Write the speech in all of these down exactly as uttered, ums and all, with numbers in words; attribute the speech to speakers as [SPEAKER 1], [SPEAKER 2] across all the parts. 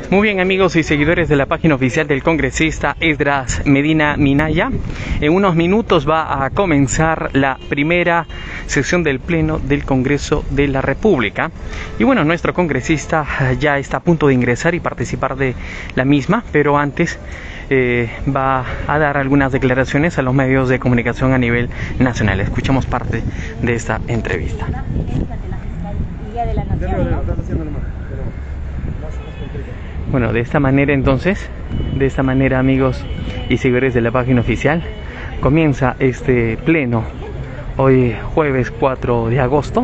[SPEAKER 1] Muy bien, amigos y seguidores de la página oficial del congresista Esdras Medina Minaya, en unos minutos va a comenzar la primera sesión del Pleno del Congreso de la República. Y bueno, nuestro congresista ya está a punto de ingresar y participar de la misma, pero antes eh, va a dar algunas declaraciones a los medios de comunicación a nivel nacional. Escuchamos parte de esta entrevista. Bueno, de esta manera entonces, de esta manera, amigos y seguidores de la página oficial, comienza este pleno hoy jueves cuatro de agosto.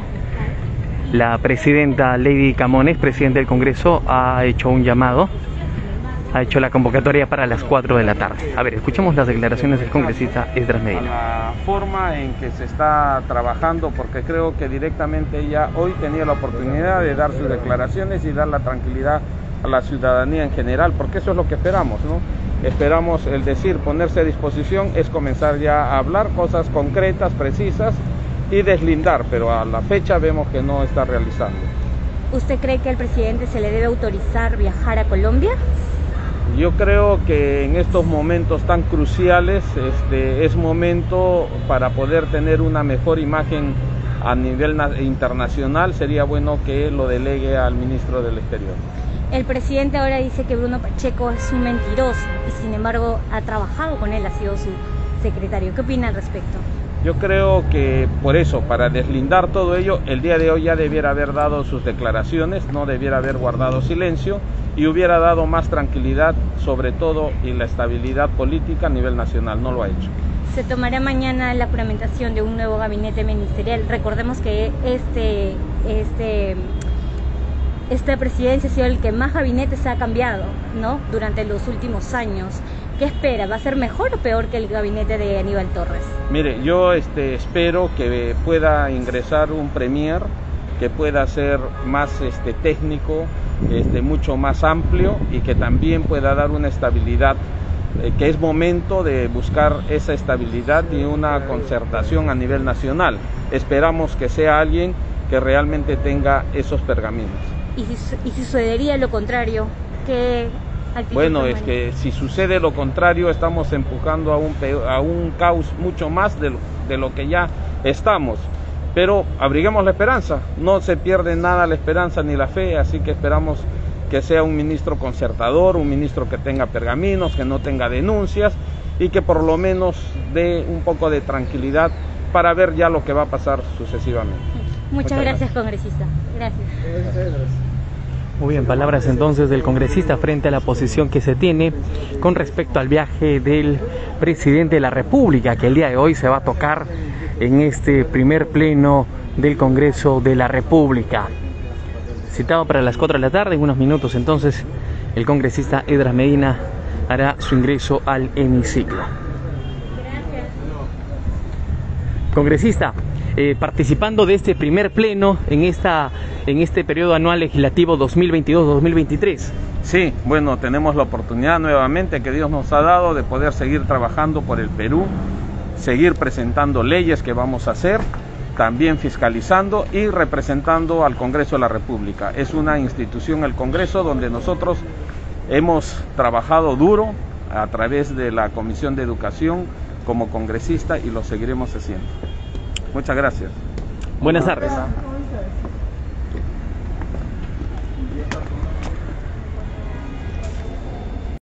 [SPEAKER 1] La presidenta Lady Camones, presidenta del Congreso, ha hecho un llamado, ha hecho la convocatoria para las cuatro de la tarde. A ver, escuchemos las declaraciones del congresista Esdras Medina.
[SPEAKER 2] La forma en que se está trabajando, porque creo que directamente ella hoy tenía la oportunidad de dar sus declaraciones y dar la tranquilidad a la ciudadanía en general, porque eso es lo que esperamos, ¿no? Esperamos el decir, ponerse a disposición, es comenzar ya a hablar cosas concretas, precisas y deslindar, pero a la fecha vemos que no está realizando.
[SPEAKER 3] ¿Usted cree que al presidente se le debe autorizar viajar a Colombia?
[SPEAKER 2] Yo creo que en estos momentos tan cruciales este, es momento para poder tener una mejor imagen a nivel internacional. Sería bueno que lo delegue al ministro del Exterior.
[SPEAKER 3] El presidente ahora dice que Bruno Pacheco es un mentiroso y sin embargo ha trabajado con él, ha sido su secretario. ¿Qué opina al respecto?
[SPEAKER 2] Yo creo que por eso, para deslindar todo ello, el día de hoy ya debiera haber dado sus declaraciones, no debiera haber guardado silencio y hubiera dado más tranquilidad, sobre todo, y la estabilidad política a nivel nacional. No lo ha hecho.
[SPEAKER 3] Se tomará mañana la juramentación de un nuevo gabinete ministerial. Recordemos que este... este Esta presidencia ha sido el que más gabinetes ha cambiado, ¿no? Durante los últimos años. ¿Qué espera? ¿Va a ser mejor o peor que el gabinete de Aníbal Torres?
[SPEAKER 2] Mire, yo este, espero que pueda ingresar un premier que pueda ser más este, técnico, este, mucho más amplio y que también pueda dar una estabilidad, eh, que es momento de buscar esa estabilidad y una concertación a nivel nacional. Esperamos que sea alguien que realmente tenga esos pergaminos.
[SPEAKER 3] ¿Y si, y si sucedería lo contrario? ¿Qué actitud
[SPEAKER 2] Bueno,
[SPEAKER 3] tomaría?
[SPEAKER 2] Es que si sucede lo contrario, estamos empujando a un, peor, a un caos mucho más de lo, de lo que ya estamos. Pero abriguemos la esperanza, no se pierde nada la esperanza ni la fe, así que esperamos que sea un ministro concertador, un ministro que tenga pergaminos, que no tenga denuncias y que por lo menos dé un poco de tranquilidad para ver ya lo que va a pasar sucesivamente.
[SPEAKER 3] Muchas, Muchas gracias, gracias, congresista. Gracias.
[SPEAKER 1] Muy bien, palabras entonces del congresista frente a la posición que se tiene con respecto al viaje del presidente de la República, que el día de hoy se va a tocar en este primer pleno del Congreso de la República. Citado para las cuatro de la tarde, en unos minutos entonces, el congresista Esdras Medina hará su ingreso al hemiciclo.
[SPEAKER 3] Gracias.
[SPEAKER 1] Congresista, Eh, participando de este primer pleno en esta en este periodo anual legislativo dos mil veintidós dos mil veintitrés.
[SPEAKER 2] Sí, bueno, tenemos la oportunidad nuevamente que Dios nos ha dado de poder seguir trabajando por el Perú, seguir presentando leyes que vamos a hacer, también fiscalizando y representando al Congreso de la República. Es una institución, el Congreso, donde nosotros hemos trabajado duro a través de la Comisión de Educación como congresista y lo seguiremos haciendo. Muchas gracias.
[SPEAKER 1] Buenas tardes.